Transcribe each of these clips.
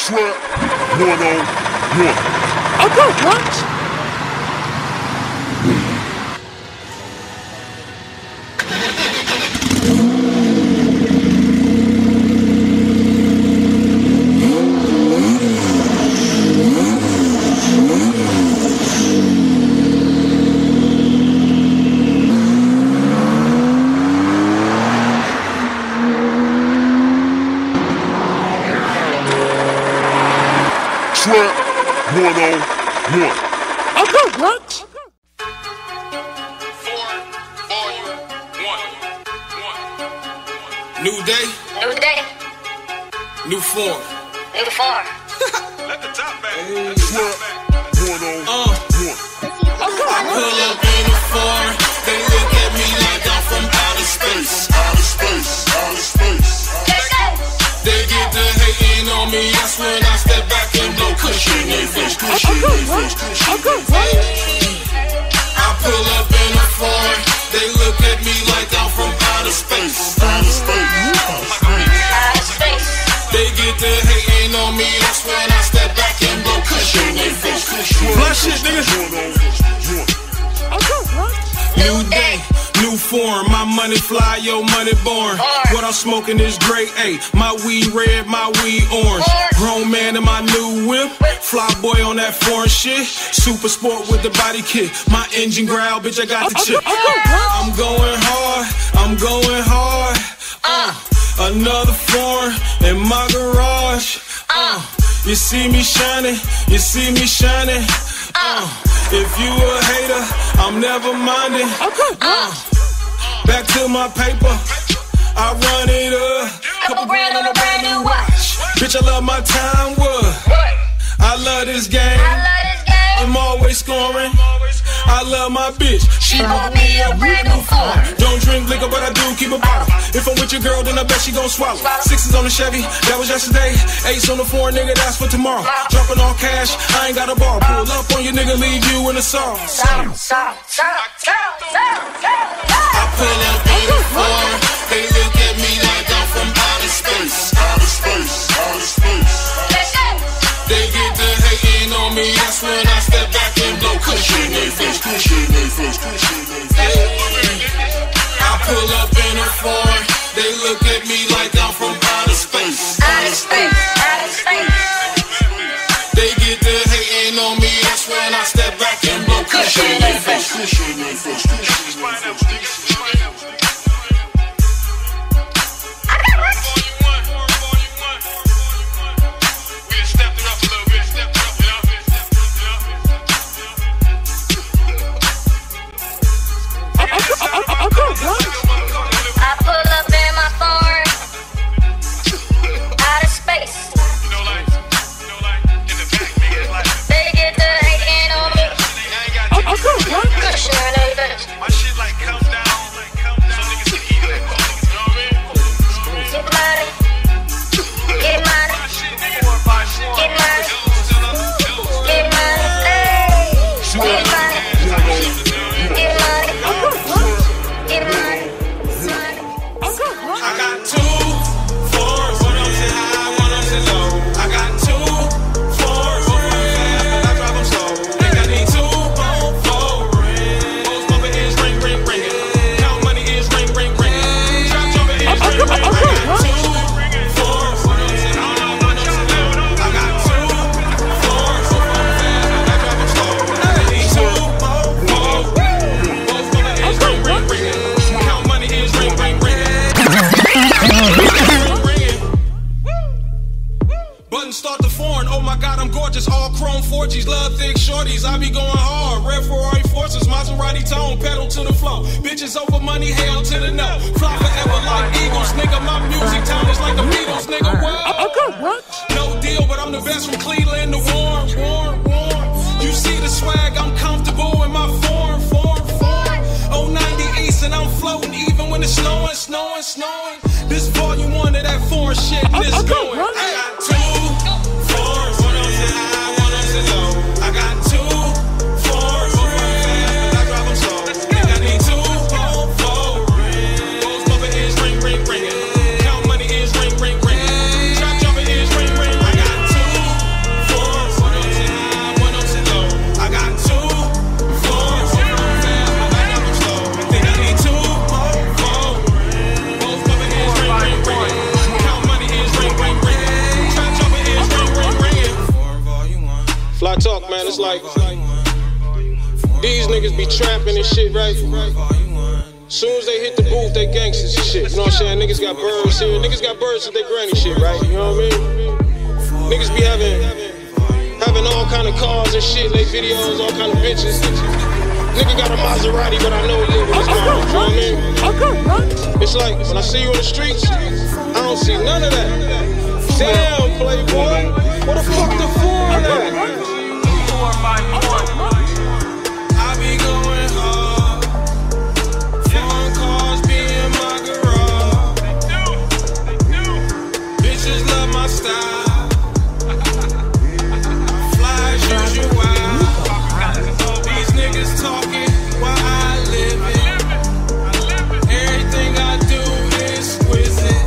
Trap 101. I got lunch. Trap 101. I got lunch. New day, New day, new form. new form. Let the top back. Trap 101. I pull up in a foreign. They look at me like I'm from outer space. Outer space, outer space. They get the hating on me. That's when I step back and blow cushion in their face. Cushion in their face. I got lunch. I pull up in a foreign. They look at me like I'm from outer space. Outer space, Outer space. They get the hating on me. That's when I step back and blow cushion in their face. Flash shit, nigga. 101. I got lunch. New day, new form, my money fly, your money born. What I'm smoking is great, ayy. My weed red, my weed orange. Grown man in my new whip, fly boy on that foreign shit. Super sport with the body kit. My engine growl, bitch, I got the chip. I'm going hard, I'm going hard. Another foreign in my garage. You see me shining, you see me shining. If you a hater, I'm never minding. Back to my paper, I run it up. Couple grand on a brand new watch. Bitch, I love my time, what? I love this game, I love this game. I'm always scoring. I love my bitch, She bought me a brand new form. don't drink liquor, but I do keep a bottle. If I'm with your girl, then I bet she gon' swallow. Sixes on the Chevy, that was yesterday. Eights on the foreign, nigga, that's for tomorrow. Dropping all cash, I ain't got a bar. Pull up on your nigga, leave you in the song. I Pull up in the foreign, they look at me like I'm from outer space. Outer space, outer space. They get the hating on me, that's when I step back and blow cushion in their face. Cushion in their face, cushion in their face. I pull up in a foreign, they look at me like I'm from outer space. Outer space, outer space. They get the hating on me, that's when I step back and blow cushion in their face. Cushion in their face, cushion in their face. I pull up in my foreign. Outer space. They get the hating on me. Cushion in their face. My shit like comes down, so niggas can eat it. You know what I mean? Get money. Get money. Get money. Get money. Hey. Get money. Get money. Get money. I got 2 floors, one of them high, one of them low. I got 2 floors, one of them fast, I drive them slow. Think I need 2 on flooring. Most bumper is ring, ring, ringing. Count money is ring, ring, ringing. Trap jumping is ring, ring, ringing. 2 floors, one of them high, one of them low. I got 2 floors, one of them fast, I drive them slow. I need 2 on flooring. Most bumper is ring, ring, ringing. Count money is ring, ring, ringing. Button start to foreign, oh my god, I'm gorgeous. All chrome 4Gs, love thick shorties. I be going hard. Red Ferrari Forces, Maserati tone, pedal to the floor. Bitches over money, hell to the no. Fly forever like eagles, nigga. My music town is like the Beatles, nigga. What? No deal, but I'm the best from Cleveland to Warren. You see the swag, I'm comfortable in my form. 090 East and I'm floating even when it's snowing. This volume 1 of that foreign shit and it's going. I got 2 floors, one of them high, one of them low. I got 2 floors, one of them fast, I drive them slow. Think I need 2 on flooring. Most bumper is ring, ring, ringing. Count money is ring, ring, ringing. Trap jumping is ring, ring. I got 2 it's like these niggas be trapping and shit, right? Soon as they hit the booth, they gangsters and shit. You know what I'm saying? Niggas got birds here. Niggas got birds at their granny shit, right? You know what I mean? Niggas be having all kind of cars and shit, they videos, all kind of bitches. Nigga got a Maserati, but I know he live with his mom. You know what I mean? It's like when I see you in the streets, I don't see none of that. Damn, playboy, what the fuck the foreign at? 451. I be going hard. Foreign cars be in my garage. They do. Bitches love my style. Fly as usual. These niggas talking while I live it. Everything I do is exquisite.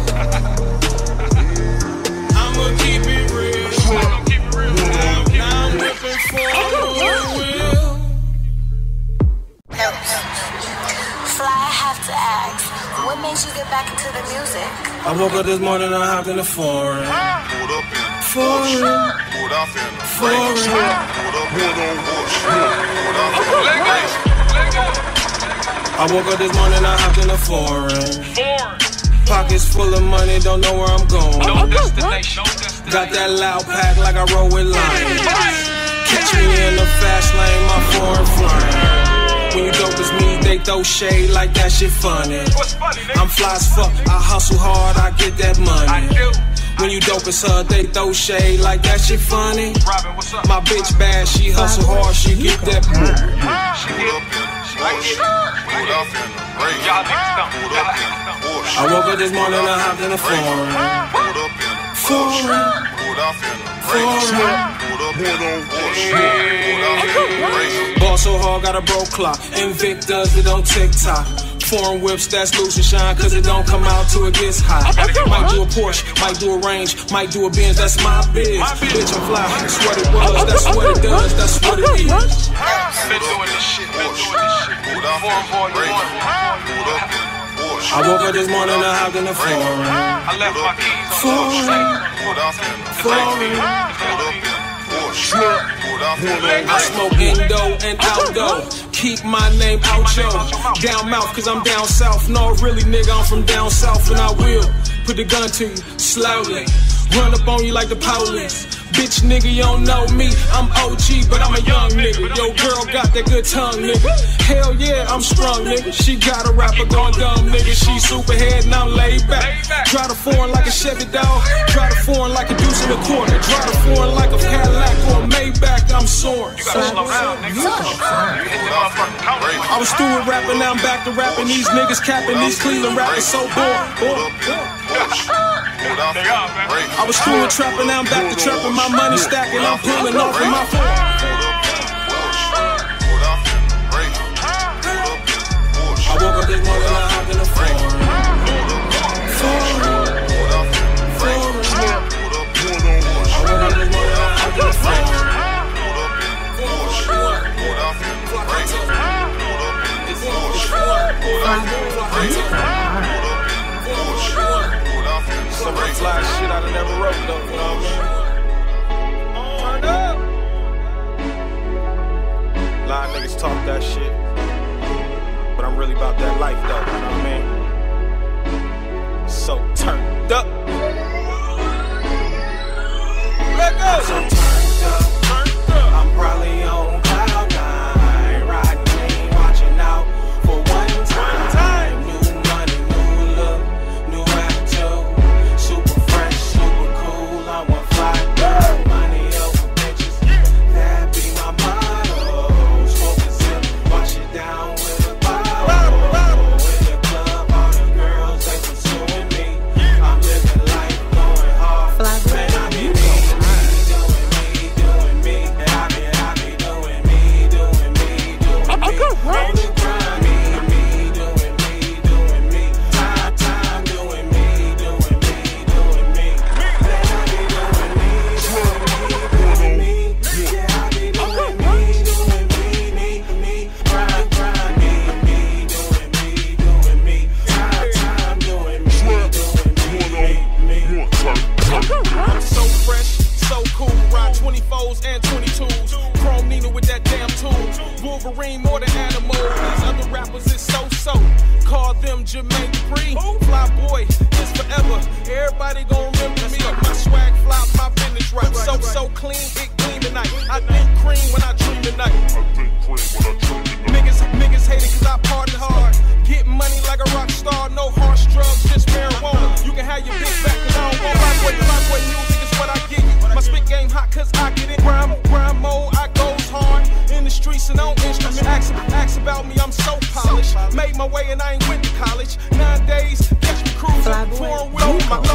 I'ma keep it real. Now I'm whipping for a wheel. Fly, I have to ask, what made you get back into the music? I woke up this morning, I hopped in the foreign. I woke up this morning, I hopped in the foreign. Pockets full of money, don't know where I'm going. No destination. Got that loud pack like I roll with lions. Catch me in the fast lane, my foreign flying. When you dope as me, they throw shade like that shit funny. I'm fly as fuck, I hustle hard, I get that money. When you dope as her, they throw shade like that shit funny. My bitch bad, she hustle hard, she get that money. I woke up this morning, I hopped in the foreign. Ball so hard, got a broke clock. Invictus, it on TikTok. Foreign whips, that's loose and shine, cause it don't come out till it gets hot. Might do a Porsche, might do a Range, might do a Benz, that's my biz. Bitch, I'm fly, that's what it was, that's what it does, that's what it is. Been doing this shit. Foreign boy, you want it. I woke up this morning, I hopped in the foreign. I left my keys on I smoke indo and outdo. Keep my name out, yo. Down mouth, cause I'm down south. No, really, nigga, I'm from down south. And I will put the gun to you slowly. Run up on you like the police. Bitch, nigga, you don't know me. I'm OG, but I'm a young nigga. Yo, girl got that good tongue, nigga. Hell yeah, I'm strong, nigga. She got a rapper going dumb, nigga. She superhead and I'm laid back. Drive the foreign like a Chevy dog. Drive the foreign like a deuce in the corner. Drive the foreign like a Cadillac or a Maybach. I'm soaring. You gotta slow down, nigga. I was through with rapping, now I'm back to rapping. These niggas capping, these Cleveland rappers so bored. I was through with trapping, now I'm back to trapping. My money stacking, I'm pulling off of my phone. I woke up this morning, I hopped in the foreign. Some fly shit I done never wrote though, you know what I mean? Turn up. A lot of niggas talk that shit, but I'm really about that life though, you know what I mean? So turned up. Let go. So turned up. I'm probably on cloud nine, riding clean, watching out for one time. New money, new look, new attitude. Super fresh, super cool. I want fly girl, money over bitches. That be my motto. Smoke a sip, wash it down with a bottle. In the club, all the girls they pursuing me. I'm living life, going hard. Man, I be doing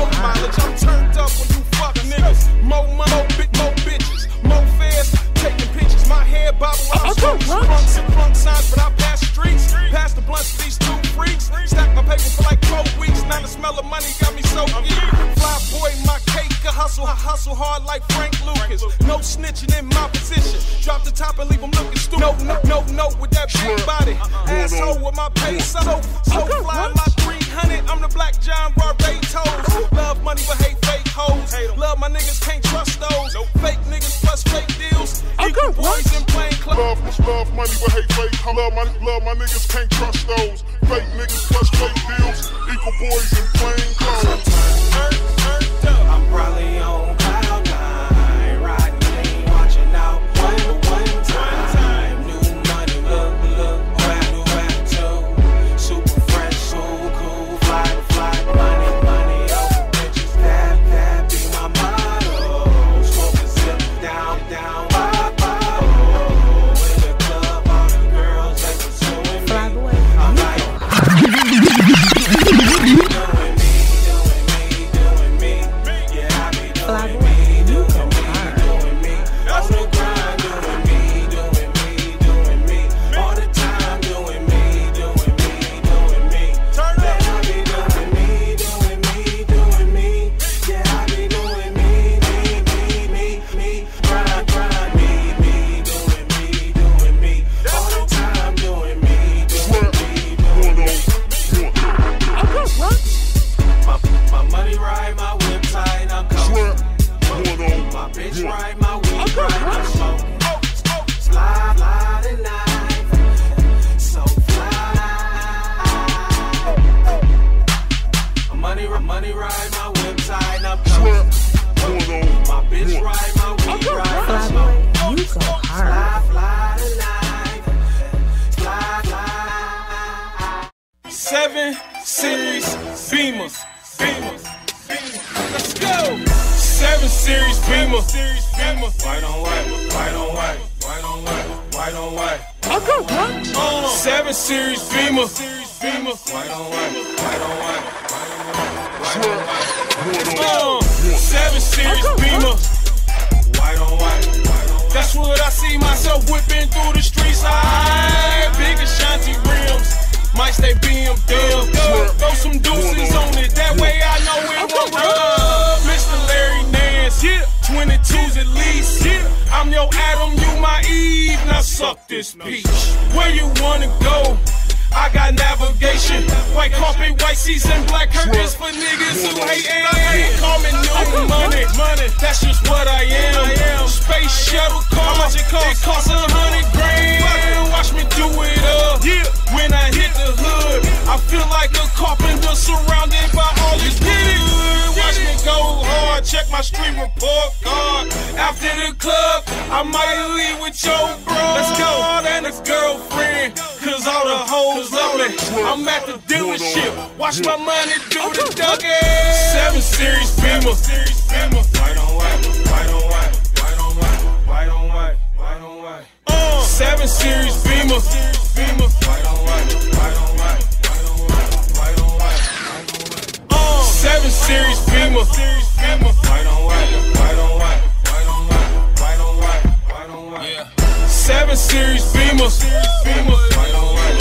road mileage. I'm turned up when you fuck niggas. More money, more bitches, more fast, taking pictures. My head bobble when I'm smoking front signs, but I pass streets. Pass the blunts to these two freaks. Stack my paper for like 4 weeks. Now the smell of money got me so geek. Fly boy, my cake, I hustle hard like Frank Lucas. No snitching in my position. Drop the top and leave them looking stupid. No, with that big body. Asshole with my pace. So fly my 300. I'm the Black John Barbados. Love money but hate fake hoes. Love my niggas, can't trust those. Fake niggas plus fake deals. Equal boys in plain clothes. Love money but hate fake. Love my niggas, can't trust those. Fake niggas plus fake deals. Equal boys in plain clothes. I'm probably on cloud nine, riding clean, watching out one time. New money, look, back too. Super fresh, cool, fly, money, oh, bitches, that be my motto. Smoking zip down, in the club, all the girls, they pursuing me. I'm Money ride my whip tight up. My bitch ride my weed ride. You go hard. Fly tonight. 7 Series Beamers. Let's go. 7 Series Beamer. White on white. 7 Series Beamer. White on white. 7 Series Beamer. White on white. That's what I see myself whipping through the streets. Big Ashanti rims. Might stay BMW. Throw some deuces on it. That way I know it won't rub. Mr. Larry Nance. 22s at least. I'm your Adam, you my Eve. Now suck this peach. Where you wanna go? I got navigation, white carpet, white seats, and black curtains for niggas who hate. Call me new money, that's just what I am. Space shuttle car, how much it costs? $100 grand. Watch me do it up. When I hit the hood, I feel like a carpenter surrounded by all this wood. Watch me go hard, check my street report card. After the club, I might leave with your bro. Let's go, and a girlfriend, cause all the hoes love me. I'm at the dealership, watch my money do the duggy. 7 Series Beamer. White on white. 7 Series Beamer. White on white. 7 Series Beamer. White on white. Yeah. 7 Series Beamer. White on white.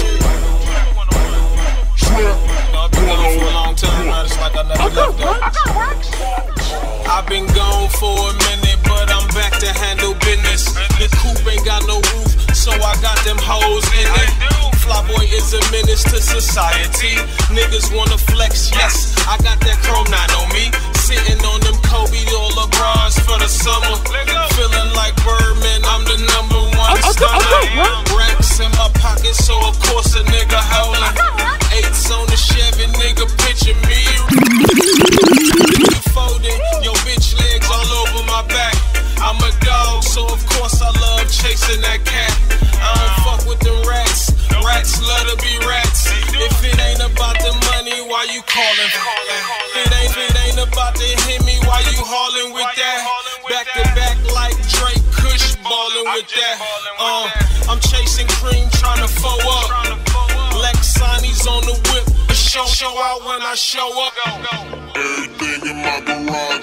I've been gone for a long time now, it's like I never left up. I've been gone for a minute, but I'm back to handle business. The coupe ain't got no roof, so I got them hoes in it. Flyboy is a menace to society. Niggas wanna flex, yes, I got that chrome 9 on me. Sitting on them Kobe or LeBrons for the summer. Feeling like Birdman, I'm the #1 stunner. Racks in my pocket, so of course a nigga howling. 8s on the Chevy, nigga, picture me folding, yo bitch legs all over my back. I'm a dog, so of course I love chasing that cat. I don't fuck with them rats. Rats love to be rats. If it ain't about the money, why you calling? If it ain't about to hit me, why you hauling with that? Back to back like Drake, Kush ballin' with that. I'm chasing cream, trying to foe up. Lexani's on the whip, show out when I show up. Everything in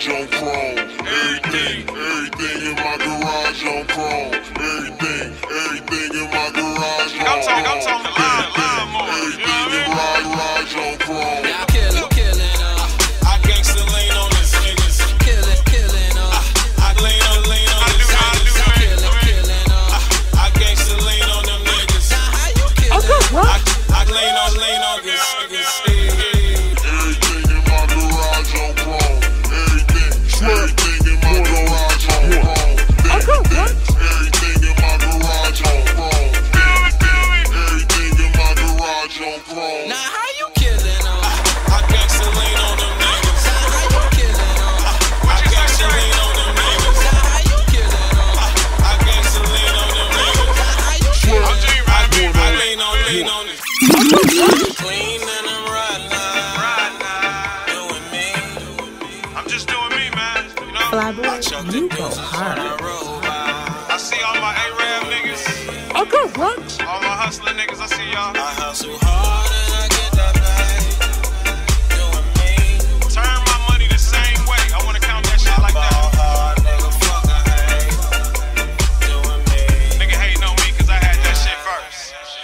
garage on chrome. Everything in my garage on chrome. Everything in my garage on chrome. I'm talking line more. Everything in my garage on chrome. I'm killing, I gangsta lean on this niggas. killing, I lean on this niggas. killing, I gangsta lean on them niggas. Now how you killing? I lean on this niggas. Everything in my garage on chrome. Everything in my garage on chrome. Everything in my garage on chrome. Everything in my garage on chrome. Now how you killing? I gangsta lean on them niggas. Now how you killing? I gangsta lean on them niggas. Now how you killing? I gangsta lean on them niggas. Now how you killing? I lean on it. Clean and I'm riding now. Doing me. I'm just doing me, man. You know? Flyboy, you go hard. I see all my A-Rab niggas, Okay, what? all my hustling niggas, I see y'all. I hustle hard and I get that bag. Doing me. Turn my money the same way. I wanna count that shit like Ball that. hard, nigga, fuck a hate. Doing me. Nigga hating on me cause I had that shit first.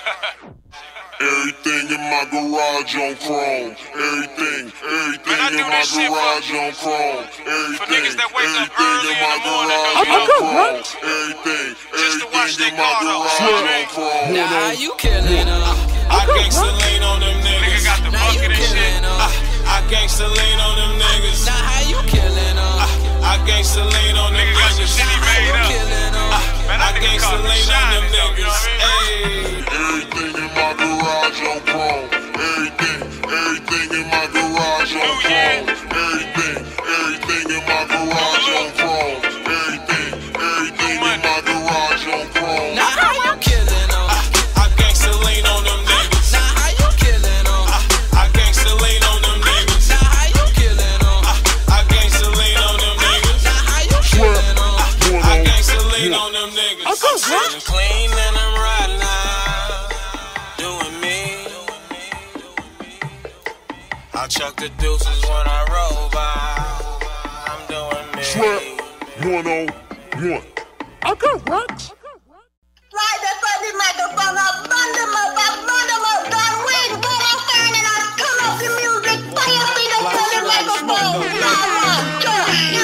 Everything in my garage on chrome. Everything Man, I in do my this shit garage on chrome. niggas that wake up Everything early in in my the morning garage and on go chrome. get Just to watch Everything in they my car though. garage on chrome. Now how you killing? I gangsta lean on them niggas. Nigga got the Now you bucket and shit. killing? I gangsta lean on them niggas. Now how you killing? I gangsta lean on them niggas. How you killing? Man, I gangsta lean on them niggas. Hey. Everything in my garage on chrome. Everything in my garage on chrome. Everything in my garage on chrome. Everything in my garage on chrome. Now how you killing? I gangsta lean on them niggas. Now how you killing? I gangsta lean on them niggas. Now how you killing? I gangsta lean on them niggas. Now how you killing? I gangsta lean on them niggas. I'm clean and I'm riding now. Doing me. I chuck the deuces when I roll by. I'm doing me. Trap 101. Okay, what? Right before the microphone, I bund them up, done win, what I'm turning, I come up the music, fire me the fucking microphone, you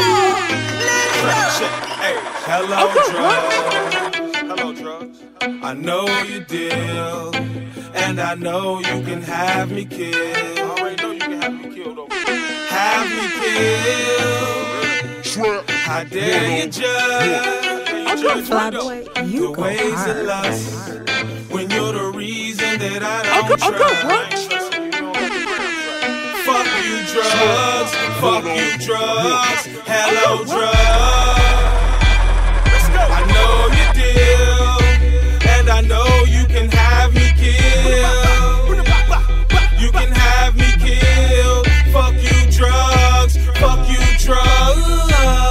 Hey, hello, drugs. Hello, drugs. I know you deal, and I know you can have me killed. I already know you can have me killed over here. Have me killed. Trap How dare you judge Flyboy, you the go ways of hard. lust when you're the reason that I don't Okay, trust. Fuck you, drugs. Fuck you, drugs. Hello, drugs. I know you deal, and I know you can have me killed. You can have me killed. Fuck you, drugs. Fuck you, drugs.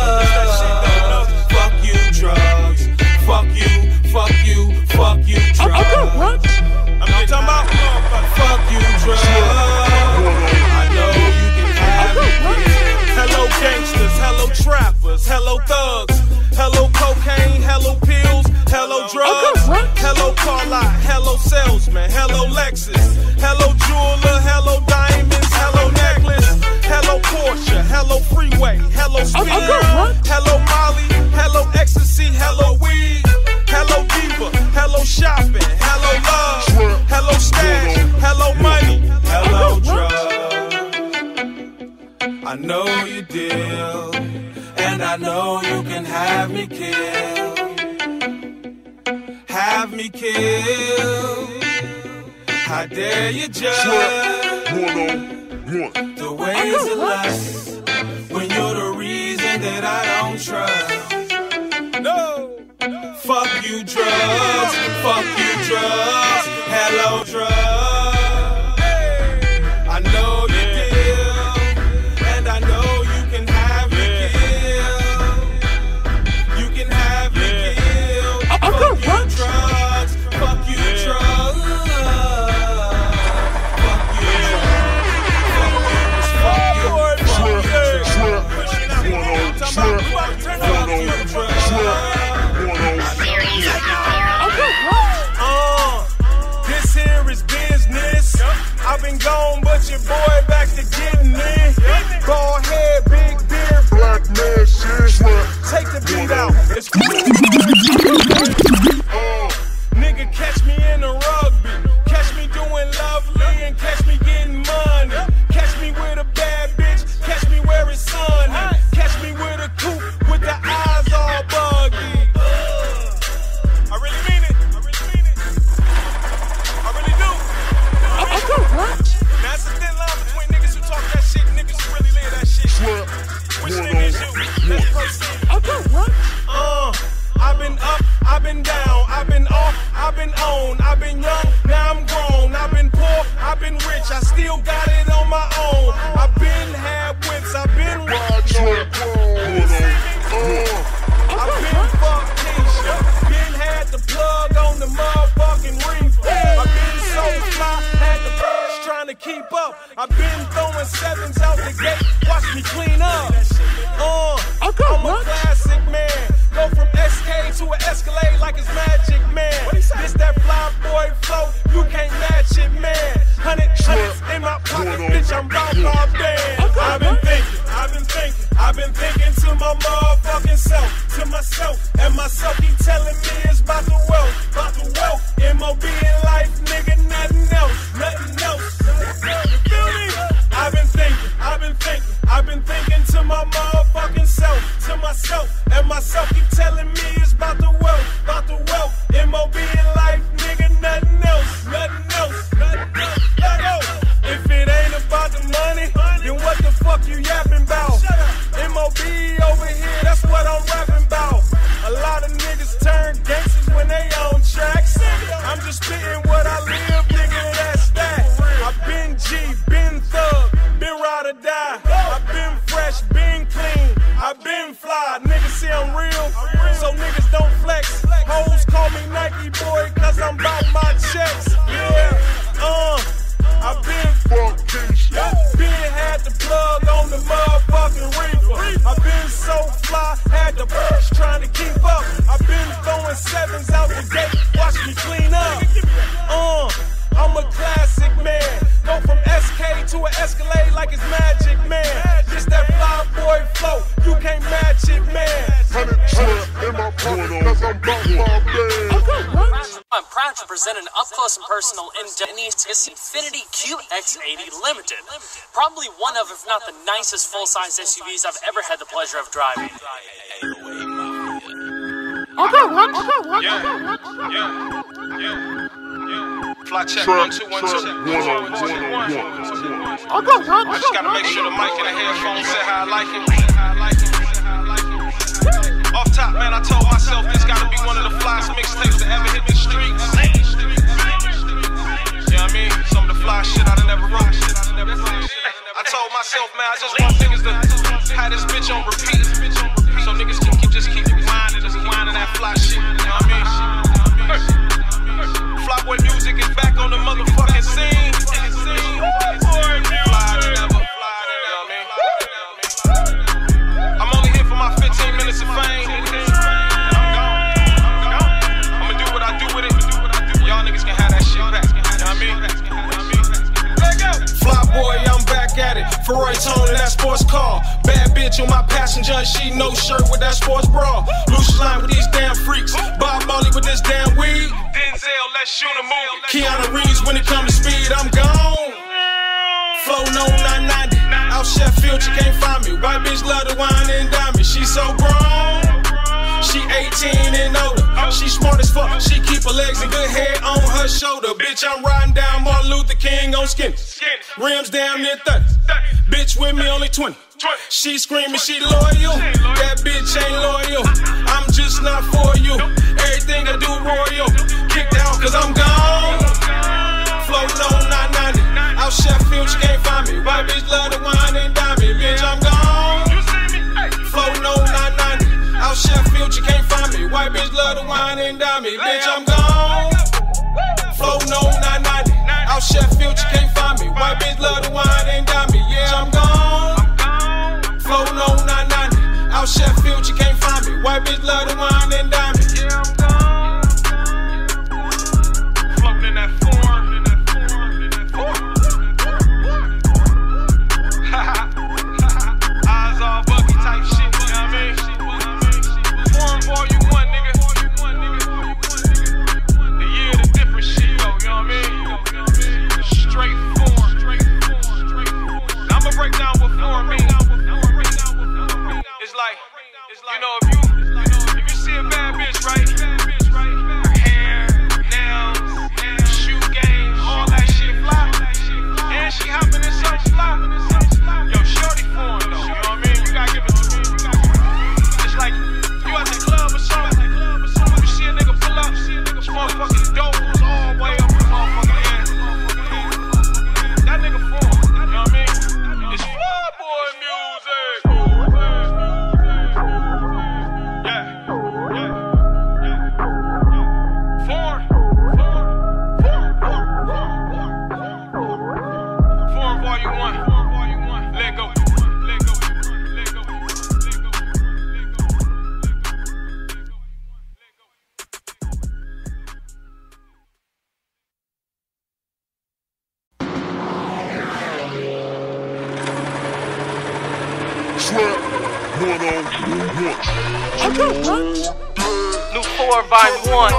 Fuck you, drugs. Fuck you, drugs. Okay, what? I'm talking about fuck you, drugs. I know you can have me killed. Hello, gangsters. Hello, trappers. Hello, thugs. Hello, cocaine. Hello, pills. Hello, drugs. Hello, car lot. Hello, salesman. Hello, Lexus. Hello, jeweler. Hello, diamonds. Hello, necklace. Hello, Porsche. Hello, freeway. Hello, speed. Hello, Molly. Hello, ecstasy. Hello, weed. Hello, diva. Hello, shopping. Hello, love. Hello, stash. Hello, money. Hello, drugs. I know you deal, and I know you can have me killed. Have me killed. How dare you judge 101. the ways of lust when you're the reason that I don't trust. No. Fuck you, drugs. Fuck you, drugs. Hello, drugs. I know you deal, and I know you can have me killed. You can have me killed. Fuck you, drugs. Fuck you, drugs. Fuck you, drugs. Fuck you, your boy back to getting in. Bald head, big beard, Black man shit. take the beat out. It's nigga, catch me in the rugby. Catch me doing lovely and catch me getting money. Catch me with a bad bitch. Catch me where it's sunny. Catch me with a coupe with the eyes all buggy. I really mean it. I really mean it. I really do. Now it's a thin line between niggas who talk that shit and niggas who really live that shit. Which nigga is you? Let's proceed. I've been up, I've been down, I've been off, I've been on, I've been young, now I'm grown, I've been poor, I've been rich, I still got it on my own. I've been had whips, I've been rich. I've been fucked Keisha, been had the plug on the motherfucking reefer. I've been so fly, had the birds trying to keep up. I've been throwing sevens out the gate, watch me clean up. I'm a classic man. Go from SK to an Escalade like it's Magic Man. This that fly boy flow, you can't match it, man. Hundreds in my pocket, bitch, I'm about my band. I've been thinking to my motherfucking self, to myself, and myself keep telling me it's about the wealth, MOB in life, nigga, nothing else. You feel me? I've been thinking to my motherfucking self, to myself, and myself keep telling me it's about the wealth, MOB in life, nigga, nothing else. If it ain't about the money, then what the fuck you yapping about? MOB over here, that's what I'm rapping about. A lot of niggas turn gangsters when they on tracks. I'm just spitting what I live, nigga, that's that. I've been G, been thug, been ride or die. I've been fresh, been clean, I've been fly. Niggas see I'm real, so niggas don't flex. Hoes call me Nike boy, cause I'm bout my checks. Yeah, I've been fucked Keisha, been had the plug on the motherfucking reefer. I've been so fly, had the birds trying to keep up. I've been throwing sevens out the gate, watch me clean up. I'm a classic man. Go from SK to an Escalade like it's Magic Man. This that fly boy flow, you can't match it, man. In my pocket, cause I'm about my band. I'm proud to present an up-close and personal Indonesia Infiniti QX80 Limited. Probably one of, if not the nicest full-size SUVs I've ever had the pleasure of driving. Fly check, 1 2 1 2. I just gotta make sure the mic and the headphones say how I like it. Off top, man, I told myself this gotta be one of the flyest mixtapes that ever hit the streets. You know what I mean? Some of the fly shit I done never wrote. I told myself, man, I just want niggas to have this bitch on repeat. So niggas can keep winding that fly shit. You know what I mean? Flyboy music is back on the motherfucking scene. I'm only here for my 15 minutes of fame. And I'm gone. I'ma do what I do with it. Y'all niggas can have that shit back. You know what I mean? Let go. Flyboy, I'm back at it. Ferrari tone in that sports car. Bad bitch on my passenger and she no shirt with that sports bra. Loose line with these damn freaks. Bob Marley with this damn weed. Denzel, let's shoot a movie. Keanu Reeves, when it comes to speed, I'm gone. Flow no 990. Out Sheffield, you can't find me. White bitch love to wine and dime me. She so grown. She 18 and older. She smart as fuck. She keep her legs in good head on her shoulder. Bitch, I'm riding down Martin Luther King on skinny. Rims damn near 30. Bitch with me only 20. She screaming she loyal. That bitch ain't loyal. I'm just not for you. Everything I do royal. Kicked out cause I'm gone. Flow no 990. Out Sheffield, you can't find me. White bitch love to wine and dime me. Bitch, I'm gone. Flow no 990. Out Sheffield, you can't find me. White bitch love to wine and dime me. Bitch, I'm gone. Flow no 990. Out Sheffield, you can't find me. White bitch love to wine and dime me. Yeah, I'm gone. Flow no 990. Out Sheffield, you can't find me. White bitch love to wine and dime me. Yeah, I'm gone. Floating in that form. like, you know, if you see a bad bitch, right? Her hair, nails, shoe game, all that shit fly. And she hopping in something fly. Yo, shorty foreign though, you know what I mean? You gotta give it to me. It's like, you at the club or something, you see a nigga pull up, this motherfucking dope was all the way up the motherfucking end. That nigga foreign, you know what I mean? It's fly boy music. New 4 Volume 1.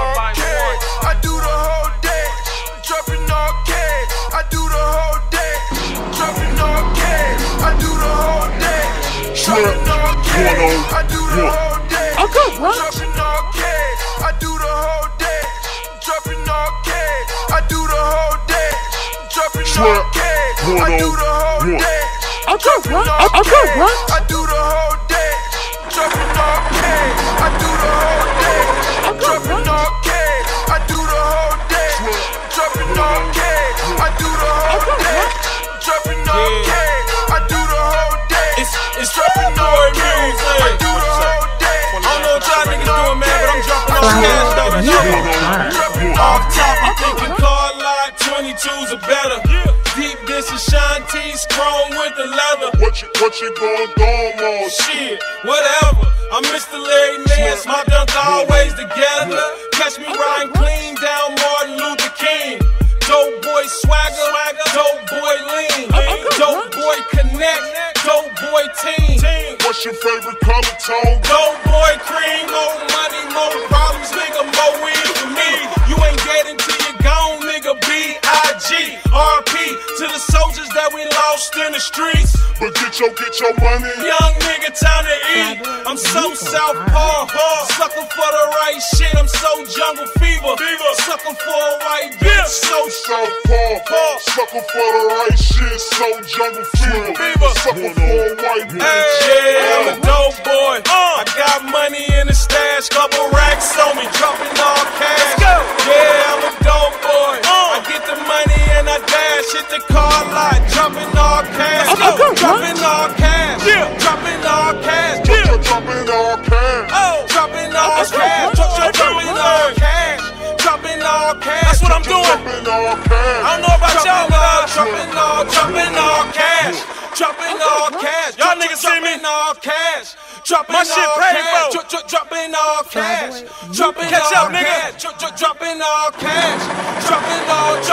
I do the whole dance, dropping all cash. I do the whole dance, dropping all cash. I do the whole dance, dropping all cash. I do the whole dance, dropping all cash. I do the whole dance, dropping all cash. I do the whole dance, dropping all cash. I do the whole dance, dropping all cash. I do the whole dance, dropping all cash. I do the whole dance, dropping all cash. I do the whole dance, dropping all cash. I do the whole dance, dropping all cash. I do the whole dance, It's dropping all music. I do the whole dance. I don't know what y'all niggas doing, man, but I'm dropping all cash though. Off top, I'm thinking car lot 22s are better. Deep dish Ashanti's chrome with the leather. What you going on? Shit, whatever. I'm Mr. Larry Nance, my dunk always together. Catch me riding clean down Martin Luther King. Dope boy swagger, dope boy lean, dope boy connect, dope boy team. What's your favorite color tone? Dope boy cream, more money, more problems, nigga, more weed for me. You ain't getting till you gone, nigga, B.I.G. R.P. to the soldiers that we lost in the streets. But get your money. Young nigga, time to eat. I'm so southpaw, sucker for the right shit. I'm so jungle fever, sucker for a white bitch. So southpaw, sucker for the right shit. So jungle fever, sucker for a white bitch. Yeah, I'm a dope boy. I got money in the stash, couple racks on me, dropping all cash. Yeah, I'm a dope boy. I get the money and I dash, hit the car lot, dropping all cash. Dropping all cash. Dropping all cash. Dropping all cash. Dropping all cash. Dropping all cash. Dropping all cash. That's what I'm doing. Dropping all cash. I don't know about y'all, but dropping all cash. Dropping all cash. Y'all niggas see me? Dropping all cash. Dropping all cash. Dropping all cash. Dropping all cash. Dropping all cash. Dropping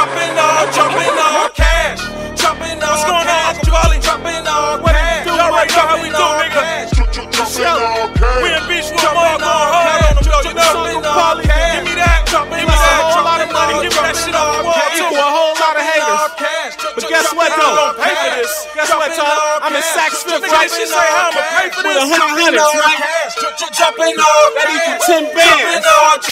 all cash. Dropping all cash. What's going on, Uncle Wally? Dropping all cash. Y'all already know how we do, nigga. We in Beachwood Mall going hard on them, yo. You know, Uncle Polly, give me that. Give me that. A whole lot of money. Give me that shit off the wall, too. A whole lot of haters. But guess what, though? I'm gonna pay for this. Guess what, Tom? I'm in Saks Fifth right now. She say how I'm gonna pay for this? With 100 hundreds, right? Dropping all that equal 10 bands.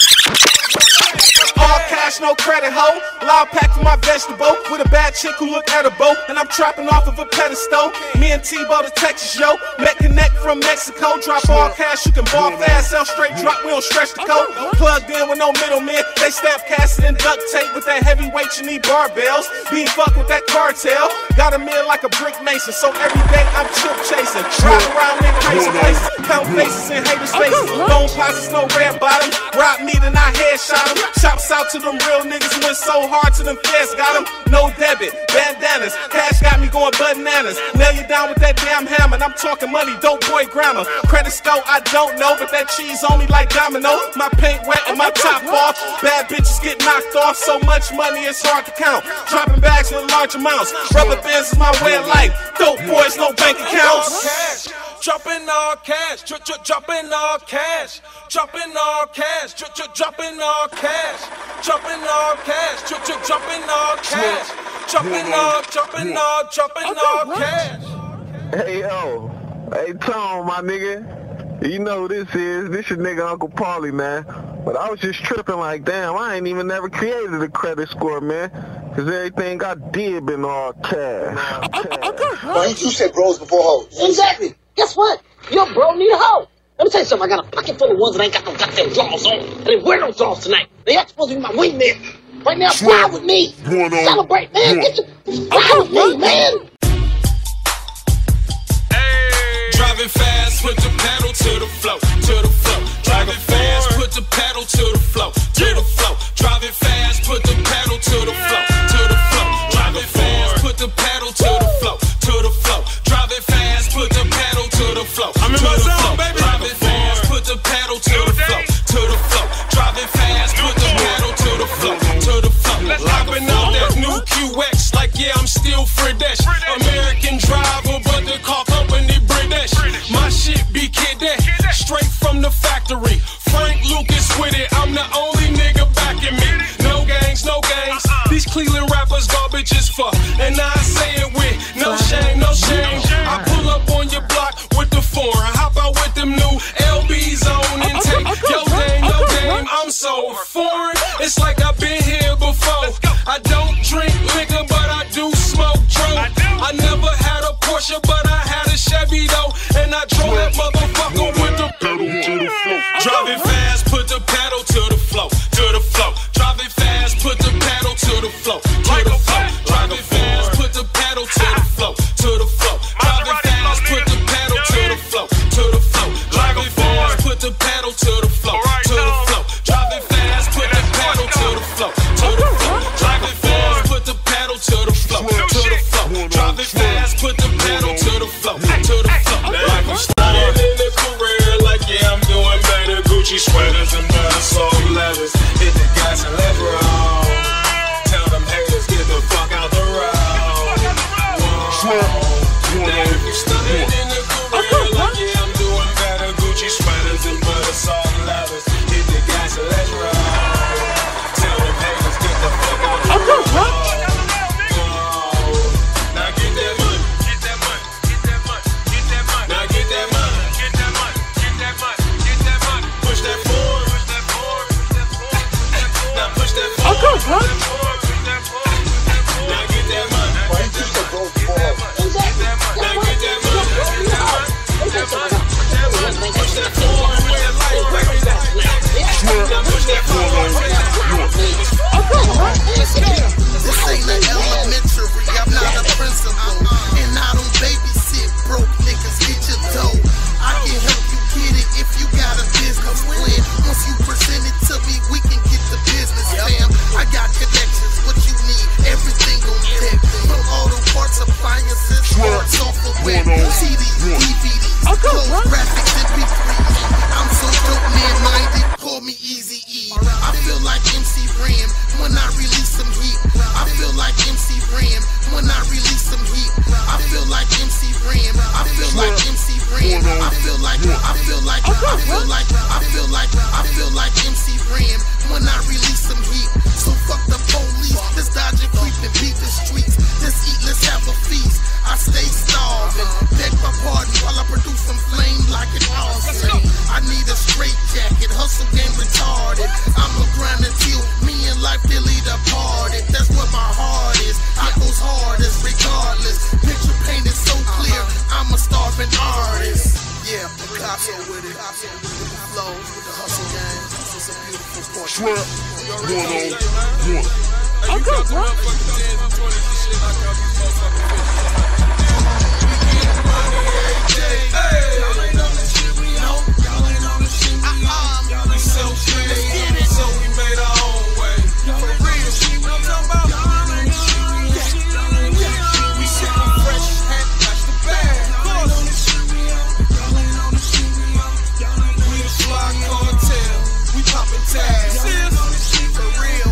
All cash, no credit, ho. Loud pack for my vegetable with a bad chick who look edible. And I'm trapping off of a pedestal. Me and T-Bo the Texas, yo. Met connect from Mexico. Drop all cash, you can ball fast. Sell straight drop, we don't stretch the coat. Plugged in with no middleman. They stab casting and duct tape with that heavyweight, you need barbells. Be fuck with that cartel. Got a meal like a brick mason. So every day I'm chip chasing. Ride around in crazy places. Count faces in haters' faces. Bone posses, no red bottom. Rock meat and I headshot them. Shouts out to them real niggas who went so hard to them feds. Got them, no debit, bandanas. Cash got me going bananas. Nail you down with that damn hammer. And I'm talking money, dope boy grammar. Credit score, I don't know, but that cheese on me like domino. My paint wet and my top off. Bad bitches get knocked off. So much money it's hard to count. Dropping bags with large amounts. Rubber bands is my way of life. Dope boys, no bank accounts. Dropping all cash, dropping all cash, dropping all cash, dropping all cash, dropping all cash, dropping all cash, dropping all cash. Hey yo, hey Tom, my nigga. You know who this is. This your nigga Uncle Paulie, man. But I was just tripping like, damn, I ain't even never created a credit score, man. Cause everything I did been all cash. Well, you said bros before hoes. Exactly. Guess what? Your bro need a hoe. Let me tell you something. I got a pocket full of ones that ain't got no goddamn drawers on. I didn't wear no drawers tonight. They ain't supposed to be my wingman. Right now, fly with me. Celebrate, man. Get your fly with me, man. Driving fast, put the pedal to the floor, to the floor. Driving fast, put the pedal to the floor, to the floor. Driving fast, put the pedal to the floor, to the floor. Driving fast, put the pedal to the floor, to the floor. Driving fast, put the pedal to the floor. I'm in my zone, baby. Driving fast, put the pedal to the floor, to the floor. Driving fast, put the pedal to the floor, to the floor. Hopping out that new QX, like yeah, I'm still Fredesh. American driver, but the car company British. My shit be kidded, straight from the factory. Frank Lucas with it, I'm the only nigga backing me. No gangs, no gangs. These Cleveland rappers garbage as fuck, and I say it with no shame, no shame. I pull up on your block with the foreign, hop out with them new LBs on and take yo dame, I'm so foreign. It's like I've been here before. I don't drink liquor, but I do smoke dope. I never had a Porsche, but I had a Chevy though, and I drove that motherfucker with the pedal to the floor. Driving fast, put the pedal to the floor, to the floor. Driving fast, put the pedal to the floor, to the floor. Driving fast, put the pedal to the floor, to the floor. Driving fast, put the pedal to the floor, to the floor. Driving fast, put the pedal to the floor, to the floor. Driving fast, put the pedal to the floor, to the floor. Driving fast, put the pedal to the floor, to the floor. Driving fast, put the pedal to the floor, to the floor. Like I'm starting in the career, like yeah, I'm doing better. Gucci sweaters and butter soft leathers. Hit the gas and let's roll. Tell them haters get the fuck out the road. Now if you started in the career, like yeah, I'm doing better. Gucci sweaters and butter soft leathers. Hit the gas and let's roll. Tell them haters get the fuck out the road. Now get that money, get that money, get that money, get that money. Now get that money, get that money, get that money, get that money. Push that forward, push that forward, push that forward. Now push that forward, push that forward, push that forward. Now get that money. Well, you said bros before hoes. Exactly. Now get that money. Push that forward, where life breaks down. Now push that forward. This ain't an elementary, I'm not a principal. And I don't babysit broke niggas, get your dough. I can help you get it if you got a business plan. Once you present it to me, we can get the business, fam. I got connections, what you need, everything on deck. From auto parts, appliances, software, CDs, DVDs, clothes, graphics, MP3s. I'm so dope, man-minded, call me Eazy-E. I feel like MC Ram when I release some heat. I feel like MC Ram when I release some heat. I feel like MC Ram. I feel like MC Ram. I feel like MC Ram when I release some heat. So fuck the police. Let's dodge and creep and beat the streets. Let's eat, let's have a feast. I stay starving. Beg my pardon while I produce some flame like an awesome. I need a straight jacket. Hustle game retarded. I'ma grind until me and life really departed. That's where my heart is. I goes hardest regardless. Picture painted so clear. I'm a starving artist. Yeah, Picasso with it. Flows with the hustle game. It's a beautiful portrait. I'm good, bro. So we made our own way. For real, see what I'm talking about? We sippin' fresh, hat, watch the bag. We the fly cartel, we poppin' tags. For real,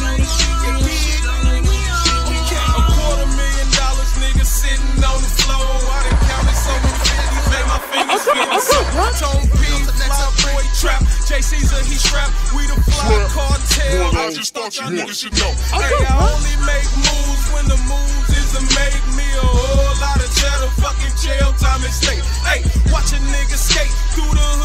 $250,000 nigga sitting on the floor. I done counted so many 50s, made my fingers spin. Tone P, fly boy trap. J Caesar, he strapped. We the fly cartel. I just thought you niggas should know. Hey, I only make moves when the moves is to make me a whole lot of cheddar. Fucking jail time and state. Hey, watch a nigga skate through the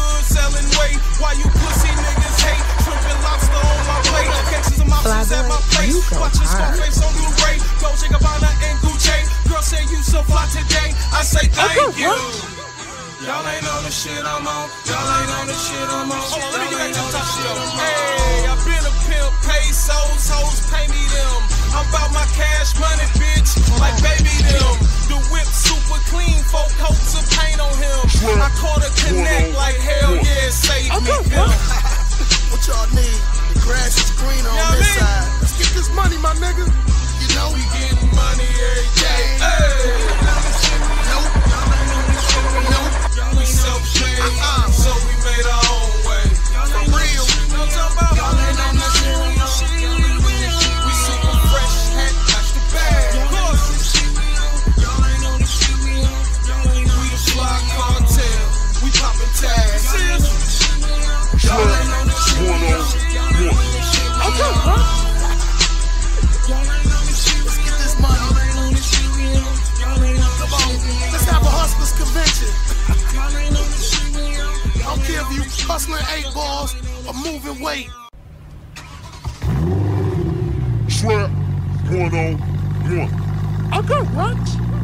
Watch your Scarface on Blu-ray. Dolce Gabbana and Gucci. Girl say you so fly today. I say thank you. Y'all ain't on the shit I'm on. Y'all ain't on the shit I'm on. Hold on, let me get back to the top though. Hey, I been a pimp, pay souls, hoes pay me them. I'm about my cash money, bitch, like baby them. The whip super clean, 4 coats of paint on him. I caught a connect like hell yeah, save me them. What y'all need? The grass is greener on this side. Let's get this money, my nigga. You know we getting money every day. Hey. Nope. We self-made, so we made our own way. For real. Know what I'm talking about? Y'all ain't on the shit. We super fresh, hat, catch the bag. Of course. Y'all ain't on the shit. We the fly cartel. We poppin' tags. Y'all ain't on the shit. Okay, bro. Let's get this money. Come on, let's have a hustlers convention. I don't care if you hustling 8 balls or moving weight. Slap 101. Okay, what?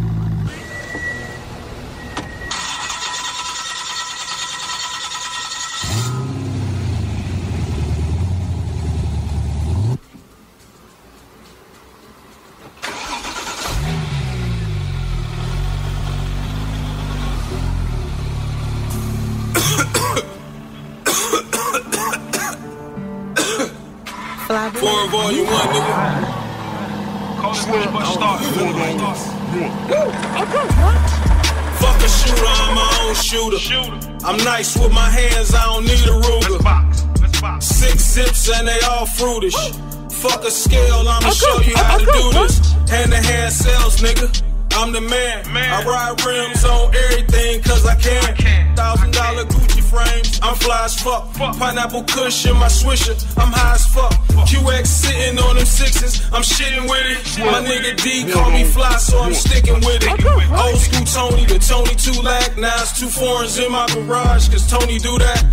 For volume 1, nigga. Call this push bus start. Fuck a shooter, I'm my own shooter. I'm nice with my hands, I don't need a Ruger. 6 zips and they all fruitish. Fuck a scale, I'ma show you how to do this. Hand-to-hand sales, nigga. I'm the man. I ride rims on everything cause I can. $1,000 Gucci frames. I'm fly as fuck. Pineapple Kush in my swisher. I'm high as fuck. QX sitting on them 6s. I'm shitting with it. My nigga D call me fly, so I'm sticking with it. Old school Tony, the Tony 2 lag. Now it's 2 foreigns in my garage cause Tony do that.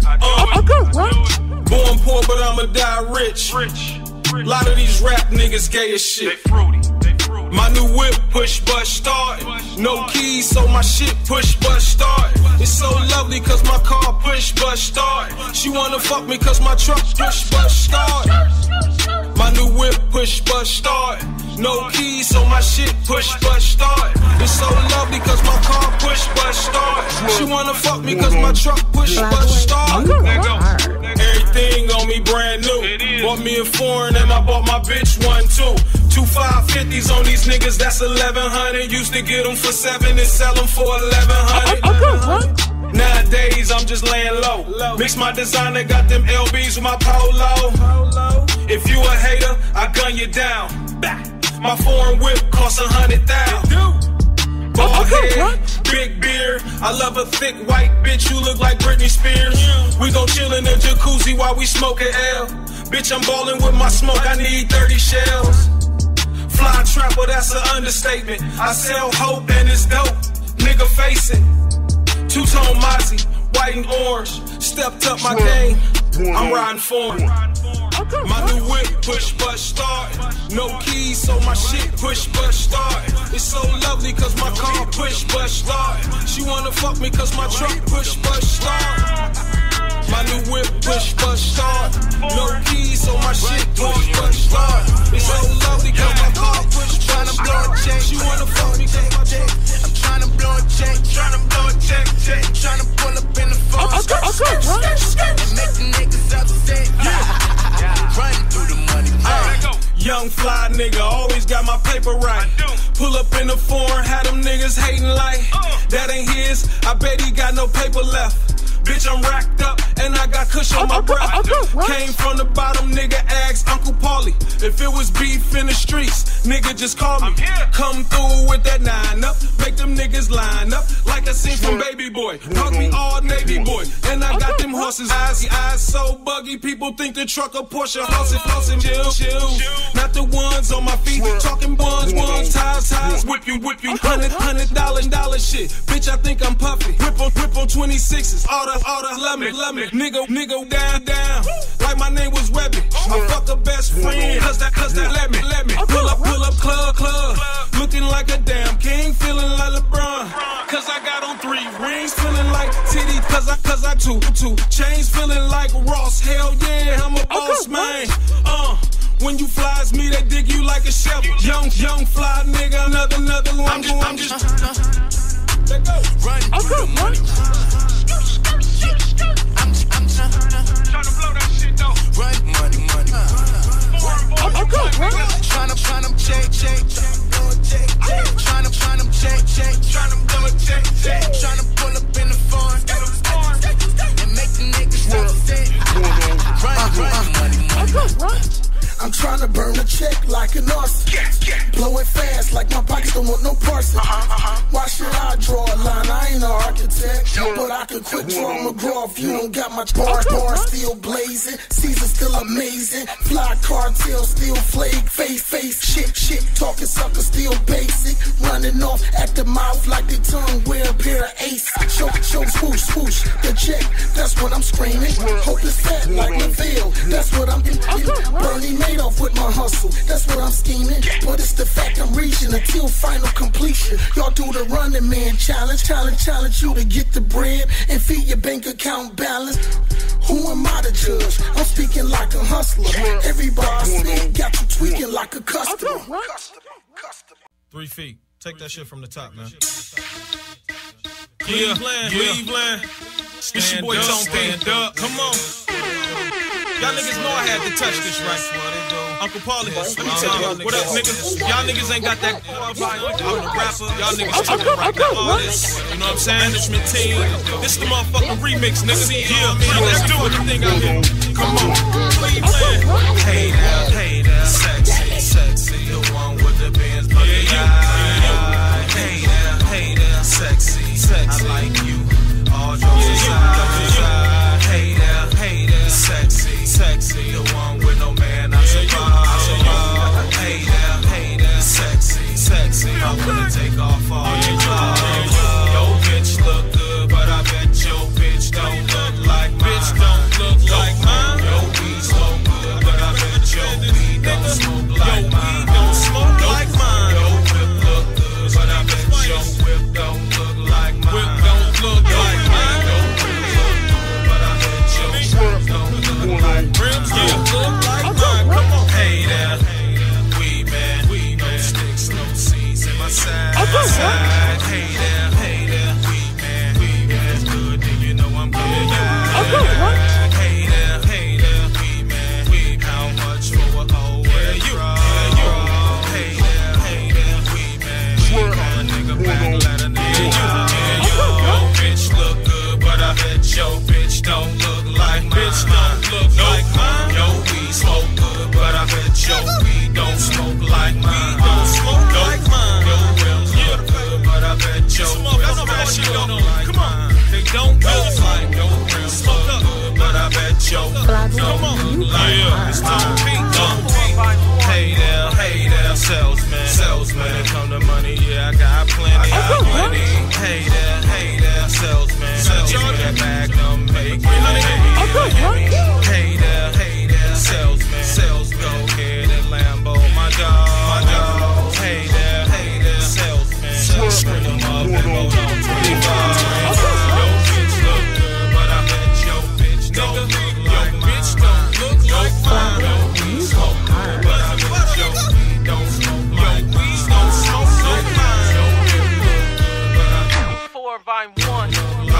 Born poor but I'ma die rich. Lot of these rap niggas gay as shit. My new whip, push, bus, start. No keys, so my shit, push, bus, start. It's so lovely cause my car, push, bus, start. She wanna fuck me cause my truck, push, bus, start. My new whip, push, bus, start. No keys, so my shit, push, bus, start. It's so lovely cause my car, push, bus, start. She wanna fuck me cause my truck, push, bus, start. Everything on me brand new. Bought me a foreign and I bought my bitch one too. 2 550s on these niggas, that's 1100. Used to get them for 7 and sell them for 1100. Nowadays I'm just laying low. Mix my designer, got them LBs with my polo. If you a hater, I gun you down. My foreign whip costs 100,000. Bald head, big beard. I love a thick white bitch who look like Britney Spears. We gon' chill in the jacuzzi while we smoking L. Bitch, I'm ballin' with my smoke, I need 30 shells. Fly trapper, that's an understatement. I sell hope and it's dope. Nigga face it. 2-tone Mozzie, white and orange. Stepped up my game. I'm riding for him. My new whip, push, bus, start. No keys, so my shit, push, bus, start. It's so lovely cause my car, push, bus, start. She wanna fuck me cause my truck, push, bus, start. My new whip, push, bus, start. No keys, so my shit, push, bus, start. It's so lovely cause my car, push, bus, start. She wanna fuck me cause my truck. I'm tryna blow a check, tryna pull up in the phone. And make the niggas upset. Run through the money. Young fly nigga, always got my paper right. Pull up in the foreign, had them niggas hating like that ain't his. I bet he got no paper left. Bitch, I'm racked up and I got kush on my breath. Came from the bottom, nigga, asked Uncle Paulie. If it was beef in the streets, nigga, just call me. Come through with that 9 up, make them niggas line up like a scene from Baby Boy. Hug me all Navy boy, and I got them horses. Eyes so buggy, people think the truck a Porsche. Flossing, chill. Not the ones on my feet, talking ones, ties. Whip you. $100 shit. Bitch, I think I'm puffy. Whip on 26s. All the love me. nigga down, like my name was Webby. I fuck a best friend, cause that let me pull up club, looking like a damn king, feeling like LeBron. Cause I got on 3 rings, feeling like titty, cause I two chains, feeling like Ross. Hell yeah, I'm a boss man. When you flies me, they dig you like a shovel. Young fly nigga, another one. I'm just let go. Run for the money. I'm tryna blow that shit though. Run money. Tryna check. Tryna blow a check. Tryna pull up in the foreign and make the niggas stop saying. Run. I'm trying to burn a check like an arson. Blow it fast like my pockets don't want no parson. Why should I draw a line? I ain't an architect, but I can quick draw McGraw if you don't got my bars still blazing. Caesar still amazing. Fly cartel still flake. Face. Shit. Talking sucker still basic. Running off at the mouth like the tongue wear a pair of ace. Show swoosh. The check, that's what I'm screaming. Hope it's fat like LaVille. That's what I'm Bernie made off with my hustle, that's what I'm scheming. But it's the fact I'm reaching until final completion. Y'all do the running man challenge you to get the bread and feed your bank account balance. Who am I to judge? I'm speaking like a hustler. Everybody spit got you tweaking like a customer. 3 feet. Take that shit from the top, man. Cleveland. It's your boy Tone Stand Up. Come on. Y'all niggas know I had to touch this, right? Uncle Paulie, let me tell y'all, what up, niggas? Y'all niggas ain't got that. I'm the rapper. Y'all niggas talking right now. Artists, you know what I'm saying? Management team. This is the motherfucking remix, niggas. Yeah, let's do it. Thing out here. Come on, Cleveland. Hey now, sexy, the one with the bands, Hey now, sexy, I like you. All jokes aside. Hey there, sexy, the one with no man. I survive. Hey there, sexy, I wanna take off all your clothes. Yo, bitch look good, but I bet your bitch don't look like mine. Yo, weed smoke good, but I bet your weed don't smoke like mine. Yo, whip look good, but I bet your whip don't look like mine. Yo, whip look good, but I bet your whip don't look like mine. Come on. Hey there, weed man, no sticks, no seeds in my side. Hey there, weed man, it's good, then you know I'm good. Hey there, weed man, how much for a hoe? Where you raw? Hey there, weed man, call a nigga back, let a nigga yo, bitch look good, but I bet your bitch don't look like mine. Yo, weed smoke good, but I bet your weed don't smoke like mine. Yo, rims look good, but I bet your rims don't look like mine. They don't look like no rims look good, but I bet your don't look like mine. It's Tone P. Hey there, salesman. When it come to money, yeah, I got plenty. Hey there, salesman. Give me that Magnum, make it. Hey there, salesman. Go ahead and Lambo, my dog. Hey there, salesman. Screw them up and vote on 25. Yo, bitch look good, but I bet your bitch don't look like mine. Yo, we smoke good, but I bet your weed don't smoke like mine. Yo, whip look good, but I bet 4 Vine 1.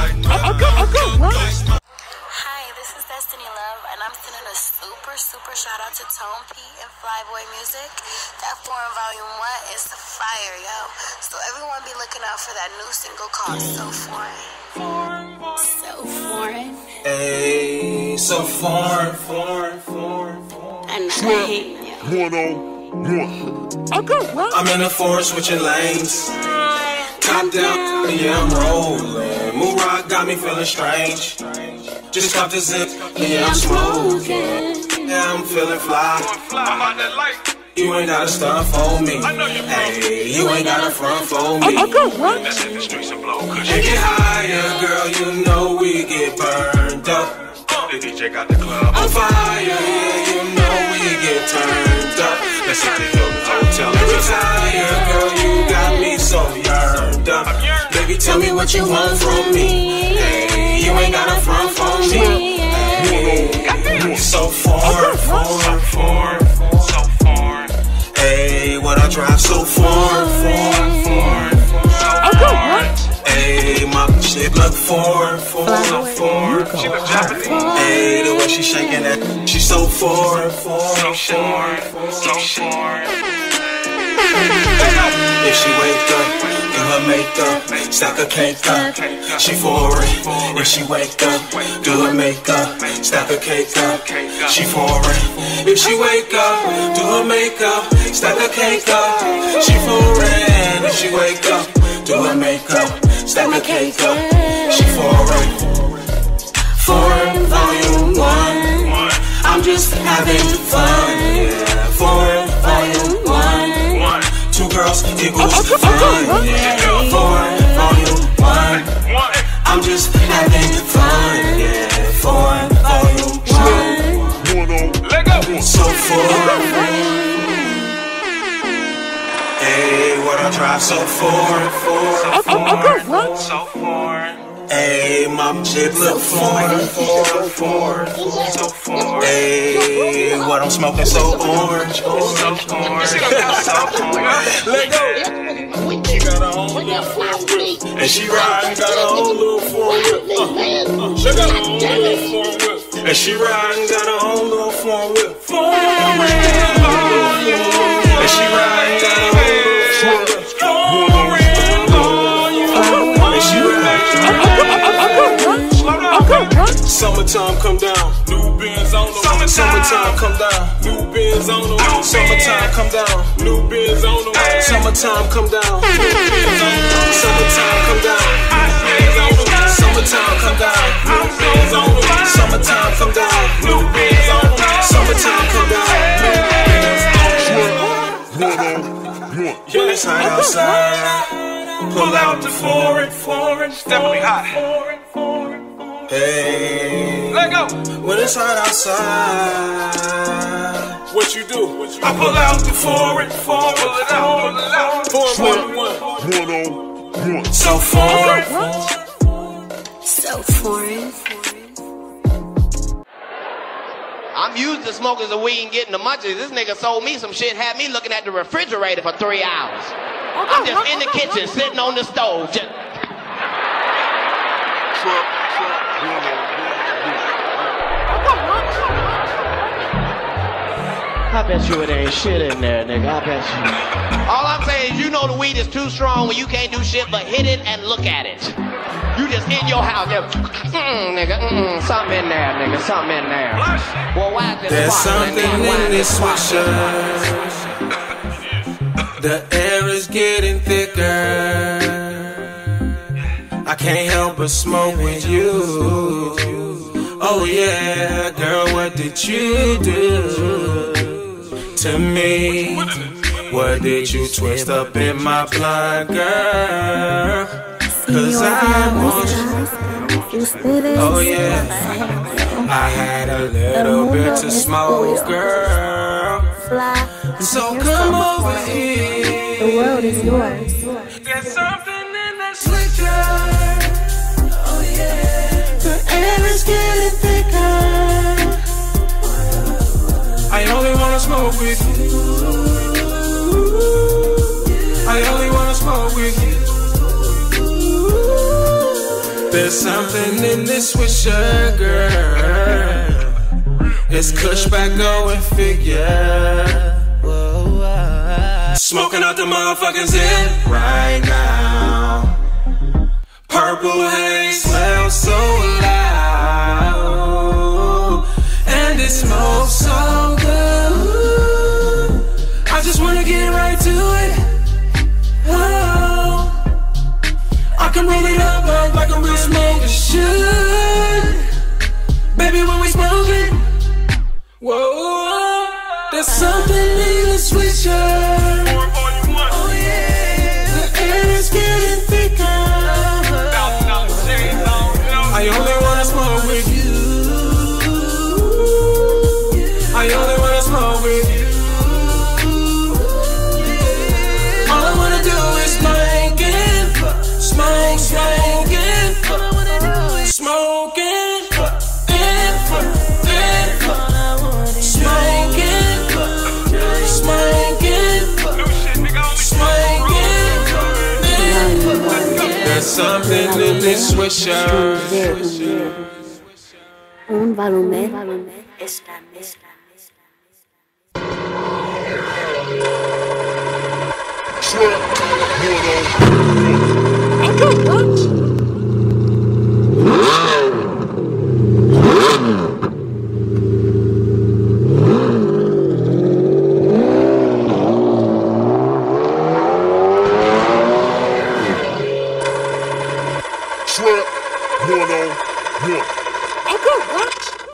Hi, this is Destiny Love, and I'm sending a super shout out to Tone P and Flyboy Music. That Foreign Volume 1 is the fire, yo. So everyone be looking out for that new single called So Foreign. So foreign. Hey, so foreign. And I hate you. 101. I'm in the forest switching lanes. Top down, yeah, I'm rolling. Moon rock got me feeling strange. Just caught the zip, yeah, I'm smoking. Yeah, I'm feeling fly. You ain't got a stunt for me. Hey, you ain't got a front for me. Let's hit the streets and blow cushion. Take it higher, girl, you know we get burned up. The DJ got the club on fire. Yeah, you know we get turned up. Let's hit the Hilton Hotel and retire. Girl, you got me so yearned up. Baby, tell me what you want from me. Hey, you ain't got a front for me. Hey, so far. Hey, what I drive so far. Hey, my shit look foreign. She look Japanese. Hey, the way she shaking that, she so foreign. If she wake up in her makeup, stack a cake up, she foreign. If she wake up, do her makeup, stack a cake up, she foreign. If she wake up, do her makeup, stack a cake up, she foreign. If she wake up, do her makeup, stack a cake up, she foreign. Foreign volume 1, I'm just having fun. Yeah, foreign volume 1, 2 girls equals fun. Yeah, foreign volume 1, I'm just having fun. Yeah, foreign volume 1, let go. So foreign. Hey, what I drive so foreign. Hey, my shit look foreign. Hey, what I'm smoking so orange. Let go. She got her own little foreign whip, and she riding, got her own little foreign whip. She got her own little foreign whip, and she riding, got her own little foreign whip. And she riding, got her own little foreign whip. Summertime come down, new Benz on the way. Summertime come down, new Benz on the way. Summertime come down, new Benz on the way. Summertime come down, new Benz on the way. Summertime come down, new Benz on the way. Summertime come down, new Benz on the way. Summertime come down, new Benz on the way. Summertime come down, new Benz on the way. Yeah, it's hot outside. Pull out the foreign. It's definitely hot. Hey, let go. When it's hot outside, what you do? I pull out the foreign, pull it out. Foreign 101. So foreign. I'm used to smoking the weed and getting the munchies. This nigga sold me some shit, had me looking at the refrigerator for 3 hours. I'm just in the kitchen, sitting on the stove. Just... I bet you it ain't shit in there, nigga. I bet you. All I'm saying is, you know the weed is too strong when you can't do shit but hit it and look at it. You just in your house, nigga, something in there, nigga, something in there. Well, why is this there's something in this swisher. The air is getting thicker. I can't help but smoke with you. Oh yeah, girl, what did you do to me? What did you twist up in my blood, girl? Cause I want you. Oh yeah, I had a little bit to smoke, girl. So come over here. The world is yours. There's something in that switcher. Oh yeah, the air is getting thicker. I only wanna smoke with you. I only wanna smoke with you. There's something in this swisher, girl. It's Kush back going figure. Smoking out the motherfucking zip right now. Purple haze smells so loud, and it smells so good. I just wanna get right to it. Oh, I can roll it up like a real smoker should. Baby, when we smoking, whoa, there's something in the switcher. Oh yeah, the air is getting thicker. I only want something in this swisher. Un volumen está. Okay, what?